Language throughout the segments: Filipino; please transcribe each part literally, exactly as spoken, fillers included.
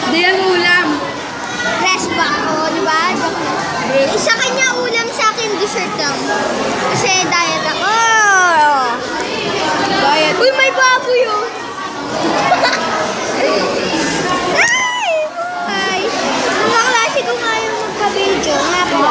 Hindi yan ulam. Fresh back ko, di ba? Sa kanya ulam, sa akin dessert lang. Kasi diet ako. Diet. Uy, may baboy oh. Ay! Ay! Mga klase ko nga yung magka-video. Nga po.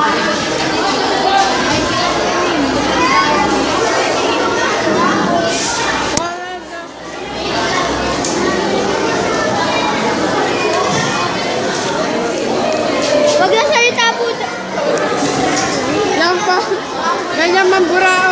Yan pa. Ganyan mambura